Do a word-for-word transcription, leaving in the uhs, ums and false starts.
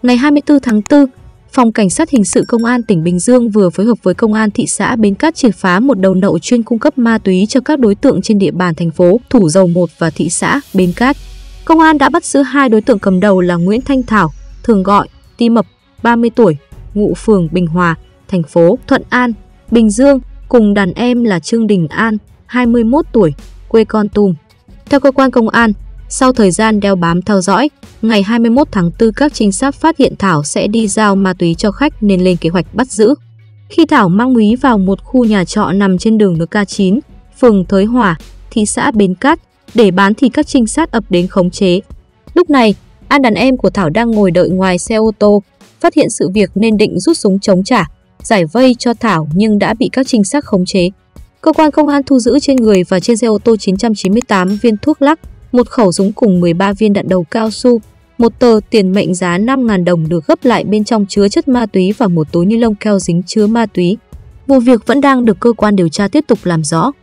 Ngày hai mươi tư tháng tư, Phòng Cảnh sát Hình sự Công an tỉnh Bình Dương vừa phối hợp với Công an thị xã Bến Cát triệt phá một đầu nậu chuyên cung cấp ma túy cho các đối tượng trên địa bàn thành phố Thủ Dầu Một và thị xã Bến Cát. Công an đã bắt giữ hai đối tượng cầm đầu là Nguyễn Thanh Thảo, thường gọi Ti Mập, ba mươi tuổi, ngụ phường Bình Hòa, thành phố Thuận An, Bình Dương, cùng đàn em là Trương Đình An, hai mươi mốt tuổi, quê Kon Tum. Theo cơ quan công an, sau thời gian đeo bám theo dõi, ngày hai mươi mốt tháng tư các trinh sát phát hiện Thảo sẽ đi giao ma túy cho khách nên lên kế hoạch bắt giữ. Khi Thảo mang múy vào một khu nhà trọ nằm trên đường en ca chín, phường Thới Hòa, thị xã Bến Cát để bán thì các trinh sát ập đến khống chế. Lúc này, An đàn em của Thảo đang ngồi đợi ngoài xe ô tô, phát hiện sự việc nên định rút súng chống trả, giải vây cho Thảo nhưng đã bị các trinh sát khống chế. Cơ quan công an thu giữ trên người và trên xe ô tô chín trăm chín mươi tám viên thuốc lắc, một khẩu súng cùng mười ba viên đạn đầu cao su, một tờ tiền mệnh giá năm nghìn đồng được gấp lại bên trong chứa chất ma túy và một túi ni lông keo dính chứa ma túy. Vụ việc vẫn đang được cơ quan điều tra tiếp tục làm rõ.